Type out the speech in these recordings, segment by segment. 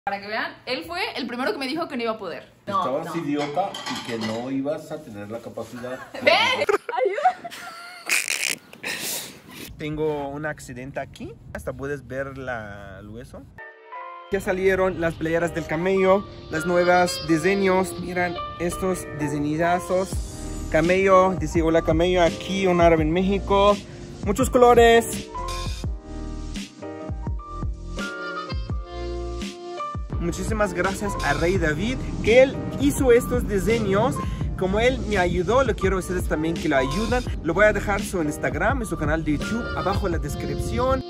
Para que vean, él fue el primero que me dijo que no iba a poder. Estabas idiota y que no ibas a tener la capacidad. ¡Ven! ¡Ayuda! Tengo un accidente aquí. Hasta puedes ver el hueso. Ya salieron las playeras del camello, las nuevas diseños. Miran estos diseñazos. Camello, dice hola camello, aquí un árabe en México. Muchos colores. Muchísimas gracias a Rey David, que él hizo estos diseños. Como él me ayudó, lo quiero a ustedes también que lo ayudan. Lo voy a dejar su Instagram y su canal de YouTube abajo en la descripción.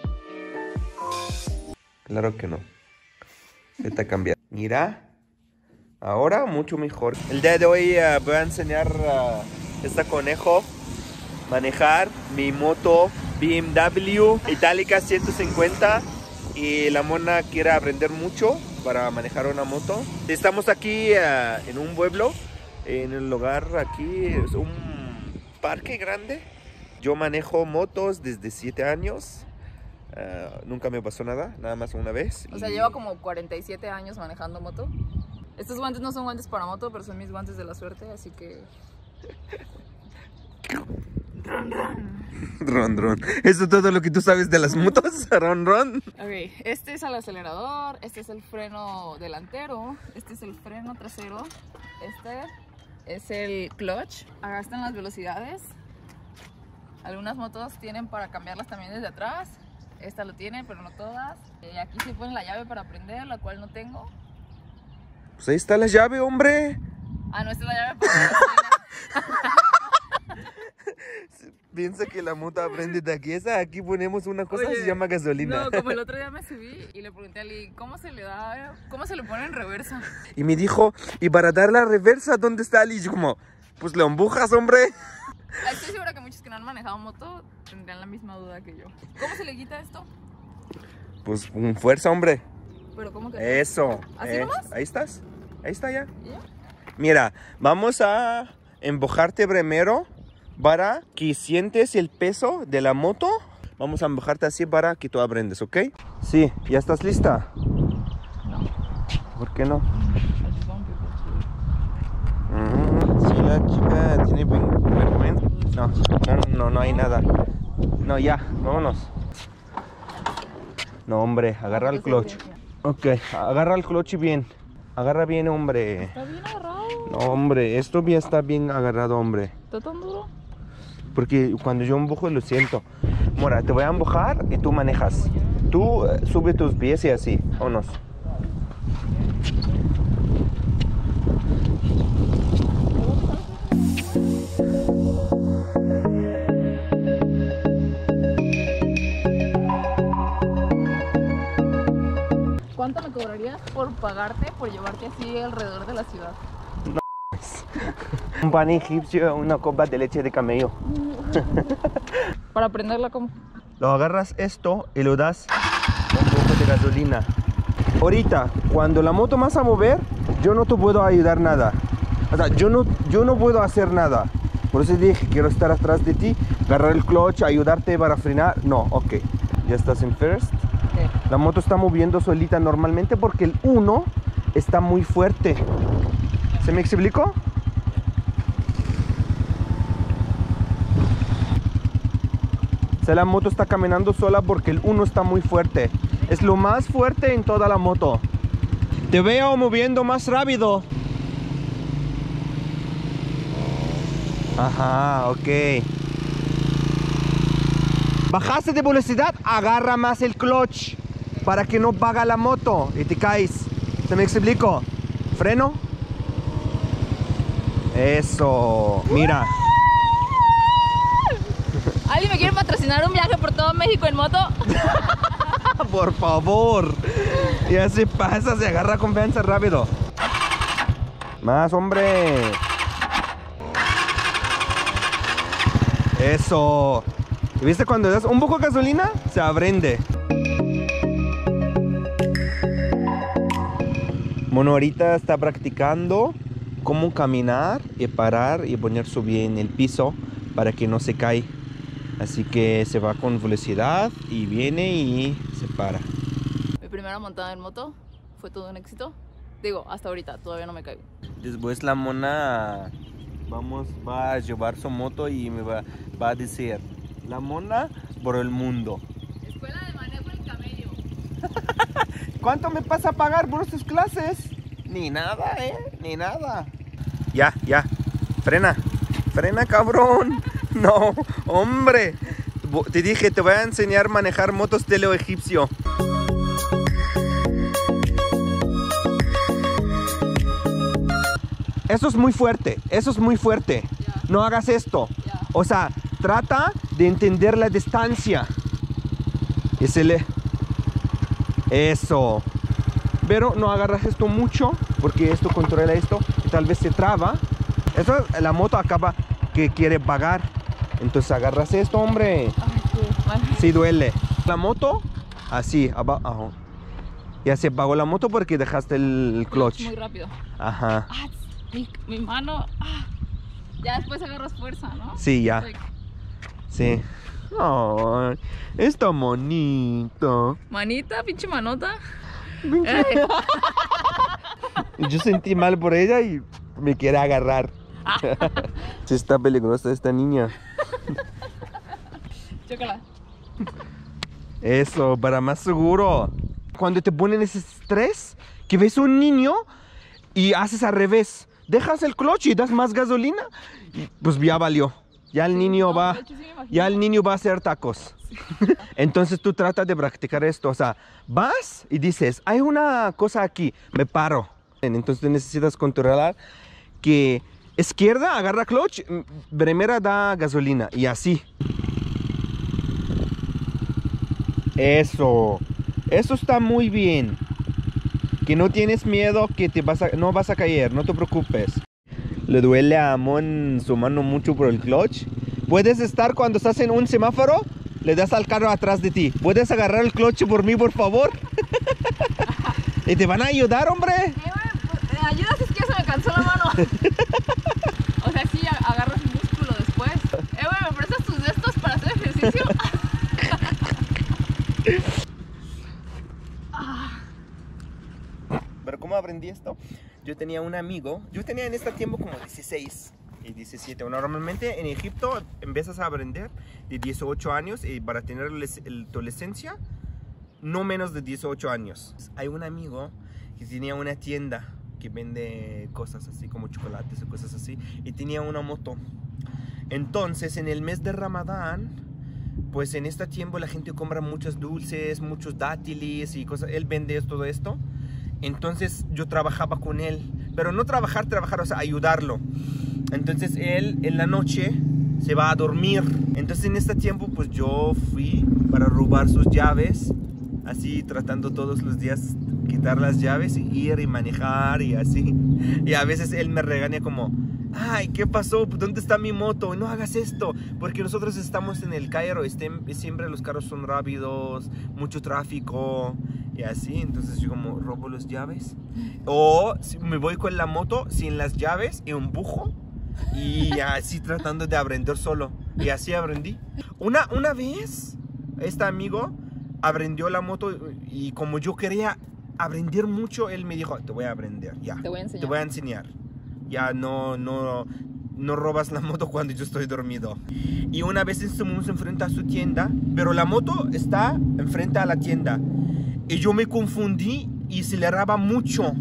Claro que no. Está cambiando. Mira. Ahora mucho mejor. El día de hoy voy a enseñar a este conejo manejar mi moto BMW Itálica 150. Y la mona quiere aprender mucho para manejar una moto. Estamos aquí en un pueblo. En el lugar aquí es un parque grande. Yo manejo motos desde 7 años. Nunca me pasó nada, nada más una vez. O sea, lleva como 47 años manejando moto. Estos guantes no son guantes para moto, pero son mis guantes de la suerte, así que... Ron, ron. Ron, ron. ¿Eso es todo lo que tú sabes de las motos? Ron, ron. Ok, este es el acelerador, este es el freno delantero, este es el freno trasero, este es el clutch. Acá están las velocidades. Algunas motos tienen para cambiarlas también desde atrás. Esta lo tiene, pero no todas. Aquí se pone la llave para prender, la cual no tengo. Pues ahí está la llave, hombre. Ah, no, esta es la llave para prender. Piensa que la moto aprende de aquí. Aquí ponemos una cosa que se llama gasolina. No, como el otro día me subí y le pregunté a Ali, ¿cómo se le da, cómo se le pone en reversa? Y me dijo, ¿y para dar la reversa dónde está Ali? Y yo como, pues le empujas, hombre. Estoy segura que muchos que no han manejado moto tendrían la misma duda que yo. ¿Cómo se le quita esto? Pues con fuerza, hombre. ¿Pero cómo que? Eso. ¿Así nomás? Ahí estás. Ahí está ya. ¿Ya? Mira, vamos a empujarte primero para que sientes el peso de la moto. Vamos a empujarte así para que tú aprendes, ¿ok? Sí, ¿ya estás lista? No. ¿Por qué no? Sí, la chica tiene vergüenza. No hay nada. No, ya, vámonos. No, hombre, agarra el clutch. Ok, agarra el clutch bien. Agarra bien, hombre. Está bien agarrado. No, hombre, esto ya está bien agarrado, hombre. ¿Está tan duro? Porque cuando yo empujo lo siento. Mora, te voy a empujar y tú manejas. Tú sube tus pies y así. Vámonos. ¿Cuánto me cobrarías por pagarte por llevarte así alrededor de la ciudad? Un pan egipcio, una copa de leche de camello. ¿Para prenderla cómo? Lo agarras esto y lo das un poco de gasolina. Ahorita, cuando la moto vas a mover, yo no te puedo ayudar nada. O sea, yo no puedo hacer nada. Por eso dije, quiero estar atrás de ti, agarrar el clutch, ayudarte para frenar. No, ok. Ya estás en first. La moto está moviendo solita normalmente porque el 1 está muy fuerte. ¿Se me explicó? O sea, la moto está caminando sola porque el 1 está muy fuerte. Es lo más fuerte en toda la moto. Te veo moviendo más rápido. Ajá, ok. Bajaste de velocidad, agarra más el clutch para que no paga la moto y te caes. ¿Se me explico? Freno. Eso. Mira. ¿Alguien me quiere patrocinar un viaje por todo México en moto? Por favor. Ya se pasa, se agarra confianza rápido. Más, hombre. Eso. ¿Viste cuando das un poco de gasolina? Se aprende. Bueno, ahorita está practicando cómo caminar y parar y poner su pie en el piso para que no se caiga. Así que se va con velocidad y viene y se para. Mi primera montada en moto fue todo un éxito. Digo, hasta ahorita todavía no me caigo. Después la mona va a llevar su moto y me va a decir, la mona por el mundo. Escuela de manejo del camello. ¿Cuánto me pasa a pagar por sus clases? Ni nada, ni nada. Ya, frena, cabrón. No, hombre, te dije, te voy a enseñar a manejar motos de lo egipcio. Eso es muy fuerte, Ya. No hagas esto. Ya. O sea, trata de entender la distancia. Eso. Pero no agarras esto mucho, porque esto controla esto y tal vez se traba. Eso, la moto acaba que quiere vagar. Entonces agarras esto, hombre. Ay, qué mal. Sí duele. La moto, así, abajo. Ya se apagó la moto porque dejaste el clutch. Muy rápido. Ajá. Ah, mi mano. Ya después agarras fuerza, ¿no? Sí, ya. Like, Sí. Ay, está bonito. manita, pinche manota. Yo sentí mal por ella y me quiere agarrar. Sí, está peligrosa esta niña. Chócala. Eso, para más seguro. Cuando te ponen ese estrés, que ves un niño y haces al revés. Dejas el clutch y das más gasolina, y pues ya valió. Ya el niño va, de hecho, sí me imagino. ya el niño va a hacer tacos. Entonces tú tratas de practicar esto. O sea, vas y dices, hay una cosa aquí, me paro. Entonces tú necesitas controlar que izquierda agarra clutch, primera da gasolina y así. Eso está muy bien. Que no tienes miedo que no vas a caer, no te preocupes. Le duele a Amon su mano mucho por el clutch. Puedes estar cuando estás en un semáforo, le das al carro atrás de ti. ¿Puedes agarrar el clutch por mí, por favor? ¿Y te van a ayudar, hombre? ¿Me ayudas? Es que ya se me cansó la mano. O sea, sí, agarras músculo después. ¿Me prestas tus gestos para hacer ejercicio? Pero ¿cómo aprendí esto? Yo tenía un amigo, yo tenía en este tiempo como 16 y 17. Normalmente en Egipto empiezas a aprender de 18 años y para tener tu licencia, no menos de 18 años. Hay un amigo que tenía una tienda que vende cosas así como chocolates o cosas así y tenía una moto. Entonces en el mes de Ramadán, pues en este tiempo la gente compra muchos dulces, muchos dátiles y cosas. Él vende todo esto. Entonces yo trabajaba con él, pero no trabajar, o sea, ayudarlo. Entonces él en la noche se va a dormir. Entonces en este tiempo pues yo fui para robar sus llaves, así tratando todos los días quitar las llaves y ir y manejar y así. Y a veces él me regaña como, ay, ¿qué pasó? ¿Dónde está mi moto? No hagas esto, porque nosotros estamos en el Cairo, siempre los carros son rápidos, mucho tráfico y así. Entonces yo como robo las llaves o me voy con la moto sin las llaves y empujo y así tratando de aprender solo. Y así aprendí. Una vez este amigo aprendió la moto y como yo quería aprender mucho, él me dijo, te voy a aprender, ya, Te voy a enseñar. te voy a enseñar. Ya no robas la moto cuando yo estoy dormido. Y una vez estuvimos enfrente a su tienda, pero la moto está enfrente a la tienda. Y yo me confundí y aceleraba mucho.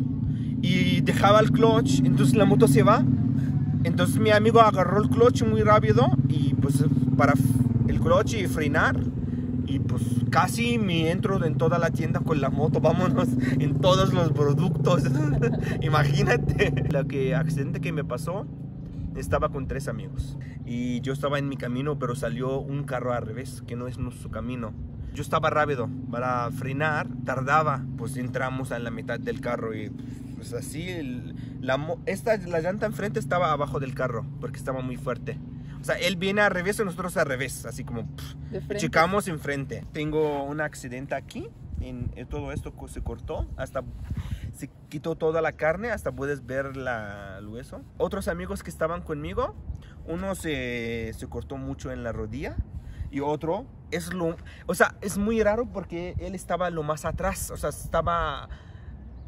Y dejaba el clutch, entonces la moto se va. Entonces mi amigo agarró el clutch muy rápido y pues para el clutch y frenar. Y pues casi me entro en toda la tienda con la moto, vámonos en todos los productos. Imagínate. Accidente que me pasó, estaba con 3 amigos. Y yo estaba en mi camino, pero salió un carro al revés, que no es nuestro camino. Yo estaba rápido, para frenar tardaba, pues entramos a la mitad del carro y pues así, la llanta enfrente estaba abajo del carro, porque estaba muy fuerte. O sea, él viene al revés y nosotros al revés, así como chocamos enfrente. Tengo un accidente aquí, todo esto se cortó, hasta se quitó toda la carne, hasta puedes ver el hueso. Otros amigos que estaban conmigo, uno se cortó mucho en la rodilla y otro es muy raro porque él estaba lo más atrás, o sea, estaba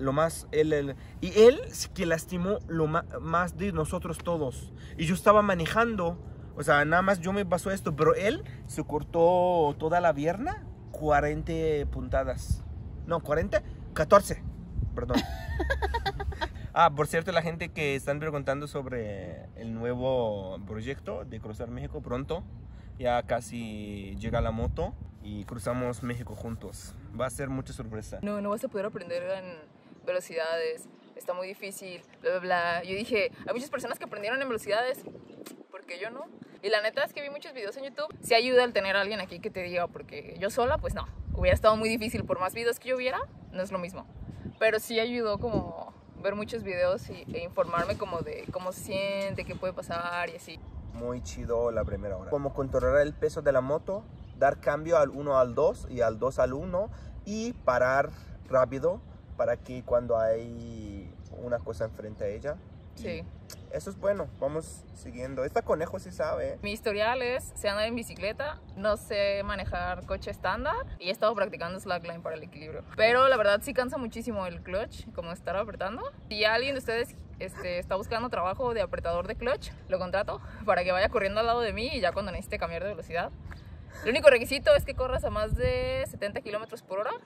lo más, y él que lastimó lo más de nosotros todos. Y yo estaba manejando, o sea, nada más yo me pasó esto, pero él se cortó toda la pierna, 40 puntadas. No, 40, 14, perdón. Por cierto, la gente que están preguntando sobre el nuevo proyecto de cruzar México pronto, ya casi llega la moto y cruzamos México juntos. Va a ser mucha sorpresa. No vas a poder aprender en velocidades, está muy difícil, bla, bla, bla. Yo dije, hay muchas personas que aprendieron en velocidades, ¿por qué yo no? Y la neta es que vi muchos videos en YouTube. Sí ayuda el tener a alguien aquí que te diga, porque yo sola, pues no. Hubiera estado muy difícil, por más videos que yo viera, no es lo mismo. Pero sí ayudó como ver muchos videos e informarme como de cómo se siente, qué puede pasar y así. Muy chido la primera hora. Como controlar el peso de la moto, dar cambio al 1 al 2 y al 2 al 1 y parar rápido para que cuando hay una cosa enfrente a ella. Sí. Eso es bueno, vamos siguiendo. Esta conejo sí sabe. Mi historial es, sé andar en bicicleta, no sé manejar coche estándar y he estado practicando slackline para el equilibrio. Pero la verdad sí cansa muchísimo el clutch, como estar apretando. Si alguien de ustedes está buscando trabajo de apretador de clutch, lo contrato para que vaya corriendo al lado de mí y ya cuando necesite cambiar de velocidad. El único requisito es que corras a más de 70 kilómetros por hora.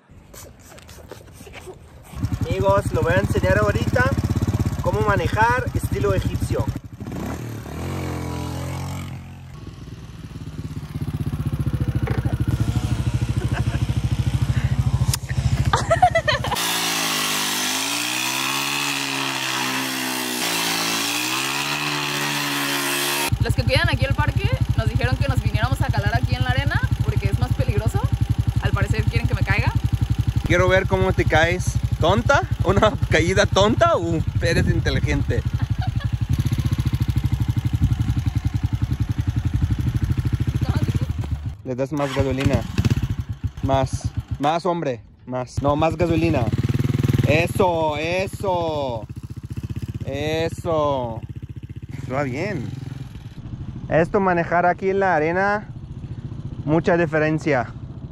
Amigos, lo voy a enseñar ahorita cómo manejar estilo egipcio. Los que cuidan aquí el parque nos dijeron que nos viniéramos a calar aquí en la arena porque es más peligroso. Al parecer quieren que me caiga. Quiero ver cómo te caes. ¿Tonta? ¿Una caída tonta o eres inteligente? Le das más gasolina. Más hombre. Más. No, más gasolina. Eso. Va bien. Esto manejar aquí en la arena, mucha diferencia.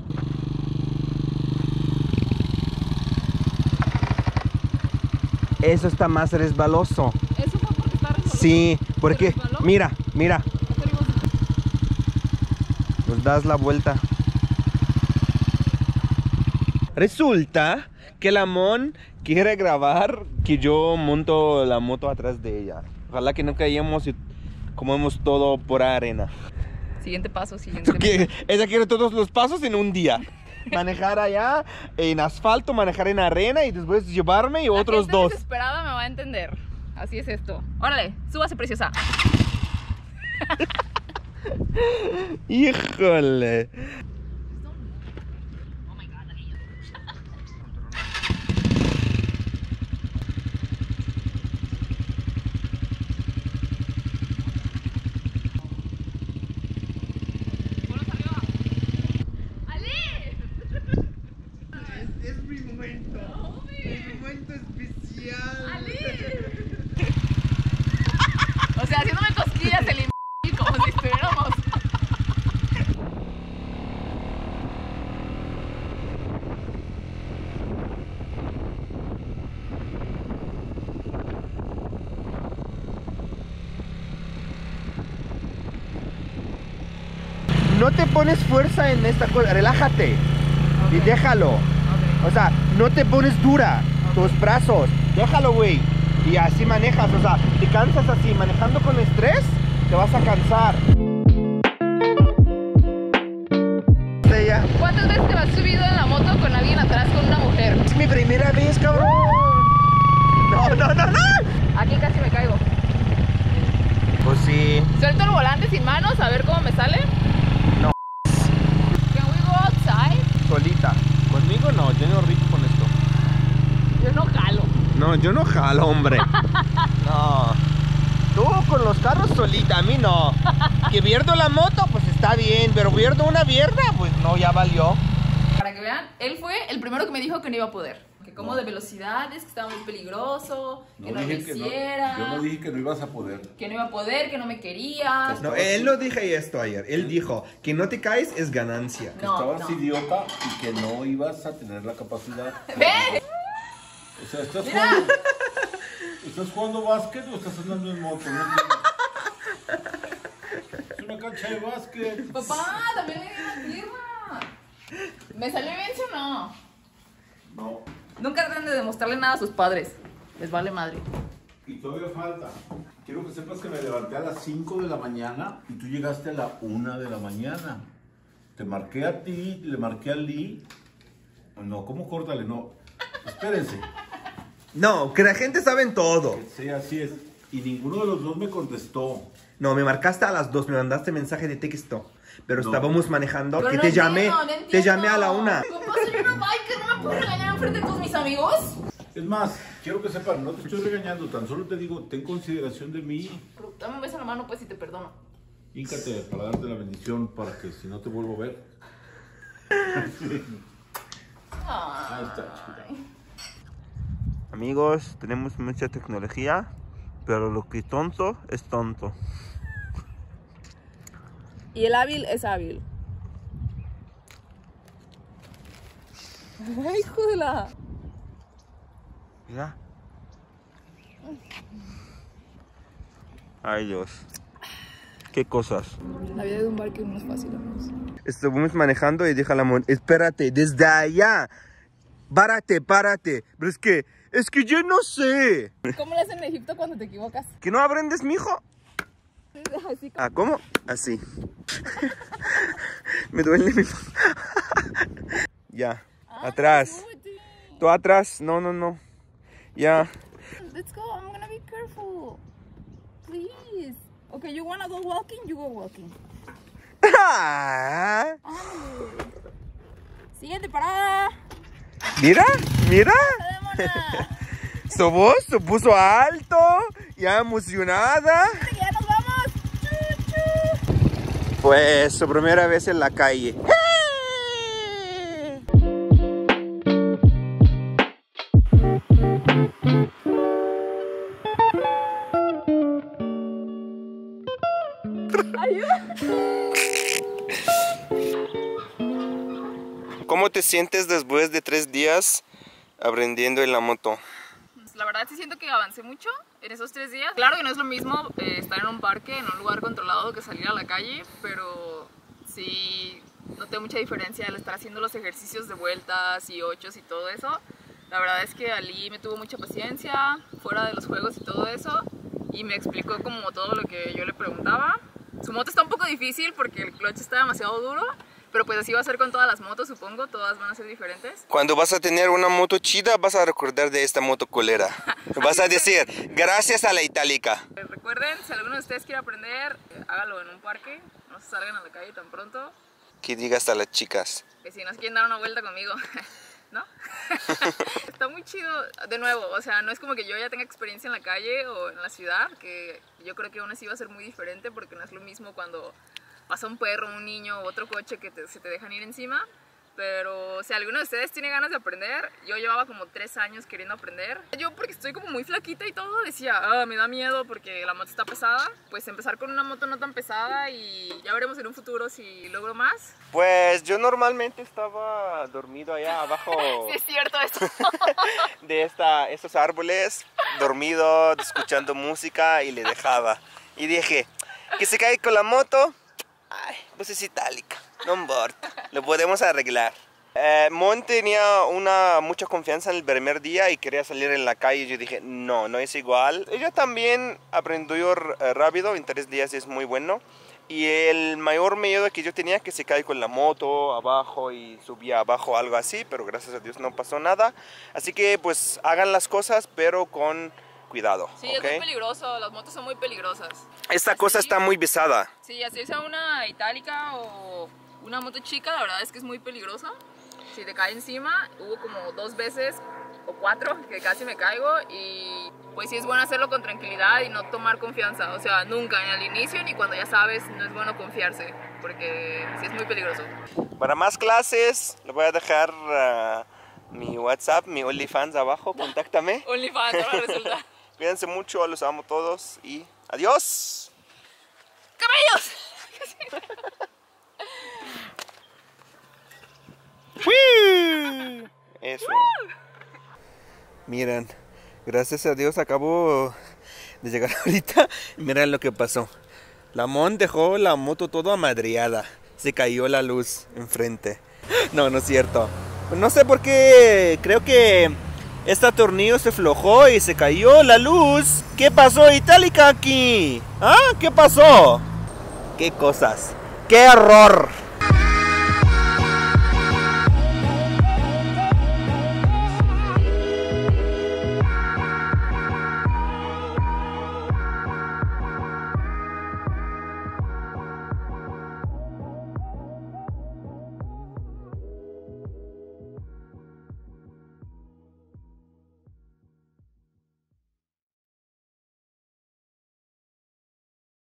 Eso está más resbaloso. ¿Eso fue porque está resbaloso? Sí, porque resbaló? mira. Nos das la vuelta. Resulta que la Mon quiere grabar que yo monto la moto atrás de ella. Ojalá que no caigamos y comemos todo por arena. Siguiente paso, siguiente. Ella quiere todos los pasos en un día. Manejar allá en asfalto, manejar en arena y después llevarme y otros dos. Desesperada me va a entender. Así es esto. Órale, súbase, preciosa. Híjole. Oh my God, anillo. Ponlos arriba. ¡Ale! Es mi momento. Mi momento especial. ¡Ale! O sea, haciéndome cosquillas el imbécil como si estuviéramos. No te pones fuerza en esta cosa, relájate y déjalo. O sea, no te pones dura tus brazos, déjalo, güey. Y así manejas, o sea, te cansas así, manejando con estrés, te vas a cansar. ¿Cuántas veces te has subido en la moto con alguien atrás con una mujer? Es mi primera vez, cabrón. No. Aquí casi me caigo. Pues sí. Suelto el volante sin manos, a ver cómo me sale. No. Can we go outside? Solita. Conmigo no, yo no rico con esto. Yo no jalo. No, yo no jalo, hombre. No. Tú con los carros solita, a mí no. Que pierdo la moto, pues está bien, pero pierdo una pierna, pues no, ya valió. Para que vean, él fue el primero que me dijo que no iba a poder. Que como de velocidades, que estaba muy peligroso, que no lo hiciera. Yo no dije que no ibas a poder. Que no iba a poder, que no me quería. No, él no dije esto ayer. Él dijo que no te caes es ganancia. Que estabas idiota y que no ibas a tener la capacidad. ¡Ve! O sea, ¡Mira! ¿Estás jugando básquet o estás andando en moto? No entiendo. Es una cancha de básquet. Papá, también le di la tierra. ¿Me salió bien, sí o no? No. Nunca tratan de demostrarle nada a sus padres. Les vale madre. Y todavía falta. Quiero que sepas que me levanté a las 5 de la mañana y tú llegaste a la 1 de la mañana. Te marqué a ti, le marqué a Lee. No, ¿cómo córtale? No. Espérense. No, que la gente sabe todo. Sí, así es. Y ninguno de los dos me contestó. No, me marcaste a las 2, me mandaste mensaje de texto. Pero No. estábamos manejando, Pero que no te entiendo, llamé. no Te entiendo. llamé a la 1. Papá, soy una biker, no me puedo regañar enfrente de todos mis amigos. Es más, quiero que sepan, no te estoy regañando, tan solo te digo, ten consideración de mí. Pero dame un beso en la mano, pues, y te perdono. Híncate para darte la bendición para que si no te vuelvo a ver. Ahí está, chiquita. Amigos, tenemos mucha tecnología, pero lo que es tonto es tonto. Y el hábil es hábil. Ay, hijo de la... Mira. Ay, Dios. ¿Qué cosas? La vida de un biker no es fácil, amigos. Estuvimos manejando y dije a la mon, espérate, desde allá. Párate. Pero es que yo no sé. ¿Cómo le hacen en Egipto cuando te equivocas? ¿Que no aprendes, mijo? Así como... Ah, ¿cómo? Así. Me duele mi... Ya, atrás. Tú atrás. No. Ya. Let's go, I'm gonna be careful. Please. Okay, you wanna go walking, you go walking. Ah, Ándale. Siguiente parada. mira. Démosla. Su voz se puso alto, ya emocionada. Ya nos vamos. Chu. Pues su primera vez en la calle. ¿Cómo te sientes después de 3 días aprendiendo en la moto? La verdad sí siento que avancé mucho en esos 3 días. Claro que no es lo mismo estar en un parque, en un lugar controlado, que salir a la calle, pero sí noté mucha diferencia al estar haciendo los ejercicios de vueltas y ochos y todo eso. La verdad es que Ali me tuvo mucha paciencia fuera de los juegos y todo eso y me explicó como todo lo que yo le preguntaba. Su moto está un poco difícil porque el clutch está demasiado duro, pero pues así va a ser con todas las motos, supongo, todas van a ser diferentes. Cuando vas a tener una moto chida, vas a recordar de esta moto colera. Vas a decir, gracias a la itálica. Recuerden, si alguno de ustedes quiere aprender, hágalo en un parque, no se salgan a la calle tan pronto. Que digas a las chicas. Que si nos quieren dar una vuelta conmigo, ¿no? Está muy chido, de nuevo, o sea, no es como que yo ya tenga experiencia en la calle o en la ciudad, que yo creo que aún así va a ser muy diferente porque no es lo mismo cuando pasa un perro, un niño u otro coche que se te dejan ir encima. Pero si alguno de ustedes tiene ganas de aprender, yo llevaba como 3 años queriendo aprender. Yo porque estoy como muy flaquita y todo, decía, me da miedo porque la moto está pesada. Pues empezar con una moto no tan pesada y ya veremos en un futuro si logro más. Pues yo normalmente estaba dormido allá abajo Sí es cierto eso. de estos árboles, dormido, escuchando música y le dejaba. Y dije, que se cae con la moto, ay, pues es itálica, no importa, lo podemos arreglar. Mon tenía mucha confianza en el primer día y quería salir en la calle. Yo dije, no es igual. Ella también aprendió rápido, en 3 días es muy bueno. Y el mayor miedo que yo tenía que se cae con la moto abajo y subía abajo, algo así, pero gracias a Dios no pasó nada. Así que pues hagan las cosas, pero con cuidado. Sí, ¿okay? es muy peligroso, las motos son muy peligrosas. Esta cosa está muy pesada. Sí, así sea una itálica o una moto chica, la verdad es que es muy peligrosa. Si te cae encima, hubo como 2 veces o 4 que casi me caigo y pues sí es bueno hacerlo con tranquilidad y no tomar confianza. O sea, nunca, ni al inicio ni cuando ya sabes, no es bueno confiarse porque sí es muy peligroso. Para más clases, le voy a dejar mi WhatsApp, mi OnlyFans abajo, contáctame. OnlyFans, ahora resulta. Cuídense mucho, los amo todos y adiós. ¡Camellos! Eso. Miren, gracias a Dios acabo de llegar ahorita. Miren lo que pasó. La Mon dejó la moto toda amadreada. Se cayó la luz enfrente. No, no es cierto. No sé por qué. Creo que este tornillo se aflojó y se cayó la luz. ¿Qué pasó, Itálica, aquí? ¿Ah? ¿Qué pasó? ¿Qué cosas? ¡Qué error!